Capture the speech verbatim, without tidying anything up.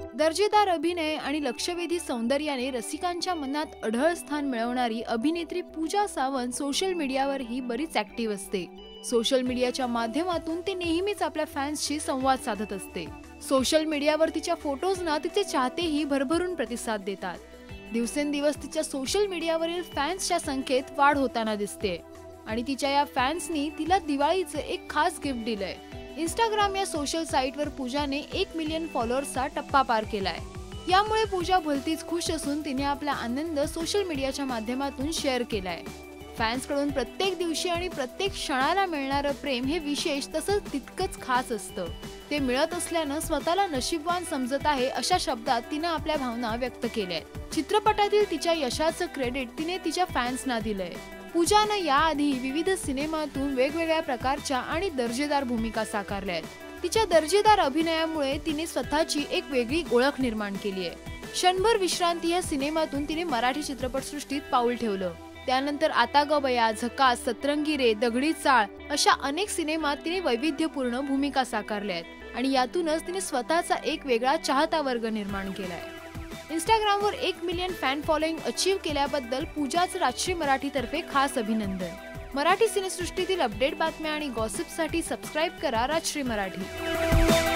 दर्जेदार अभिनय आणि लक्षवेधी सौंदर्याने रसिकांच्या मनात अढळ स्थान मिळवणारी अभिनेत्री पूजा सावंत सोशल मीडियावरही बरीच ऍक्टिव्ह असते। सोशल मीडियाच्या माध्यमातून ती नेहमीच आपल्या फॅन्सशी संवाद साधत असते। सोशल मीडियावर तिच्या फोटोजना तिचे चाहतेही भरभरून प्रतिसाद देतात। दिवसेंदिवस तिच्या सोशल मीडियावरील फॅन्सच्या संख्येत वाढ होताना दिसते आणि तिच्या या फॅन्सनी तिला दिवाळीचं एक खास गिफ्ट दिलंय। इंस्टाग्राम या सोशल साईटवर पूजाने एक मिलियन फॉलोअर्सचा टप्पा पार केलाय। यामुळे पूजा भलतीच खुश असून तिने आपला आनंद सोशल मीडियाच्या माध्यमातून शेअर केलाय। फॅन्स कडून प्रत्येक दिवशी आणि प्रत्येक क्षणाला मिळणारं प्रेम हे विशेष तसंच तितकंच खास असतं। ते मिळत असल्यानं स्वतःला नशीबवान समजत आहे अशा शब्दात तिनं आपल्या भावना व्यक्त केल्या। चित्रपटातील तिच्या यशाचं क्रेडिट तिने तिच्या फॅन्सना दिलंय। पूजानं याआधी विविध सिनेमातून वेगवेगळ्या प्रकारच्या आणि दर्जेदार भूमिका साकारल्या आहेत। तिच्या दर्जेदार अभिनयामुळे तिने स्वतःची एक वेगळी ओळख निर्माण केली आहे। क्षणभर विश्रांती या सिनेमातून तिने मराठी चित्रपटसृष्टीत पाऊल ठेवलं। त्यानंतर आता ग बया, झकास, सतरंगी रे, दगडी चाळ अशा अनेक सिनेमात तिने वैविध्यपूर्ण भूमिका साकारल्या आहेत आणि यातूनच तिने स्वतःचा एक वेगळा चाहता वर्ग निर्माण केलाय। इंस्टाग्रामवर एक मिलियन फॅन फॉलोइंग अचीव केल्याबद्दल पूजाचं राजश्री मराठी तर्फे खास अभिनंदन। मराठी सिनेसृष्टीतील अपडेट बातम्या आणि गॉसिपसाठी सबस्क्राईब करा राजश्री मराठी।